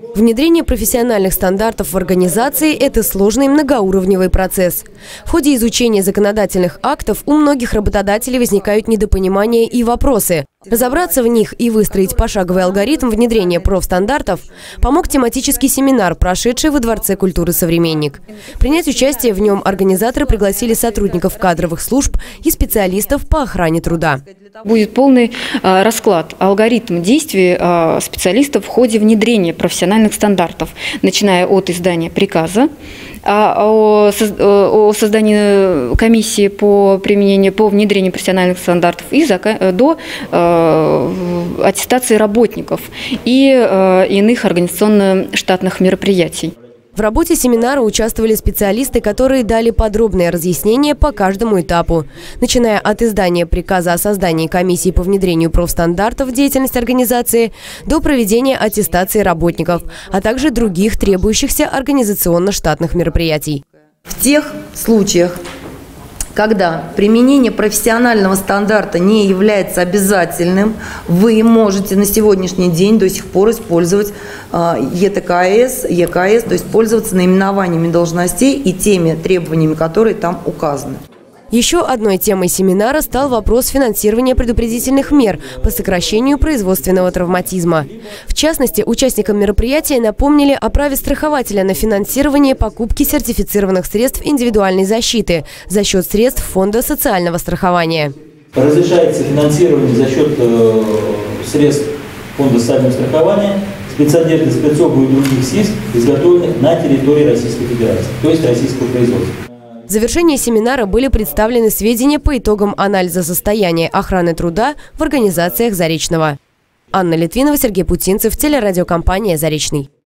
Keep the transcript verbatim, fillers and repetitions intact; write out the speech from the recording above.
Внедрение профессиональных стандартов в организации – это сложный многоуровневый процесс. В ходе изучения законодательных актов у многих работодателей возникают недопонимания и вопросы. Разобраться в них и выстроить пошаговый алгоритм внедрения профстандартов помог тематический семинар, прошедший во Дворце культуры «Современник». Принять участие в нем организаторы пригласили сотрудников кадровых служб и специалистов по охране труда. Будет полный э, расклад, алгоритм действий э, специалистов в ходе внедрения профессиональных стандартов, начиная от издания приказа о, о создании комиссии по применению, по внедрению профессиональных стандартов и до э, аттестации работников и э, иных организационно-штатных мероприятий. В работе семинара участвовали специалисты, которые дали подробные разъяснения по каждому этапу, начиная от издания приказа о создании комиссии по внедрению профстандартов в деятельность организации до проведения аттестации работников, а также других требующихся организационно-штатных мероприятий. В тех случаях, когда применение профессионального стандарта не является обязательным, вы можете на сегодняшний день до сих пор использовать Е Т К С, Е К С, то есть пользоваться наименованиями должностей и теми требованиями, которые там указаны. Еще одной темой семинара стал вопрос финансирования предупредительных мер по сокращению производственного травматизма. В частности, участникам мероприятия напомнили о праве страхователя на финансирование покупки сертифицированных средств индивидуальной защиты за счет средств Фонда социального страхования. Разрешается финансирование за счет э, средств Фонда социального страхования специализированных спецовых и других средств, изготовленных на территории Российской Федерации, то есть российского производства. В завершении семинара были представлены сведения по итогам анализа состояния охраны труда в организациях Заречного. Анна Литвинова, Сергей Путинцев, телерадиокомпания «Заречный».